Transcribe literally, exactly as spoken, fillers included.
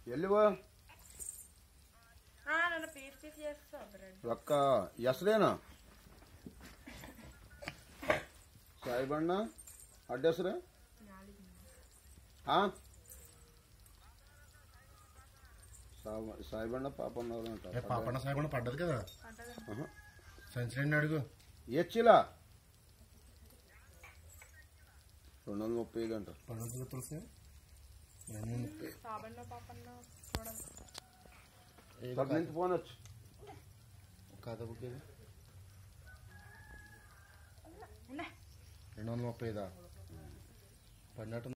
ఎల్లువా నన్ను piece piece చేస్తా ఒక్క ఎసరేనా సాయిబಣ್ಣ అడ్డ ಹೆಸರು సాయిబಣ್ಣ పాపన్న పాపన్న సాయిబಣ್ణ పడ్డది కదా సంచలనం అడుగు ఏచ్చిలా రెండు వందల ముప్పై ఐదు అంట పన్నెండు తులసి ఫోన్ వచ్చు కాదా బుక్ రెండు వందల ముప్పై ఐదా పన్నెండు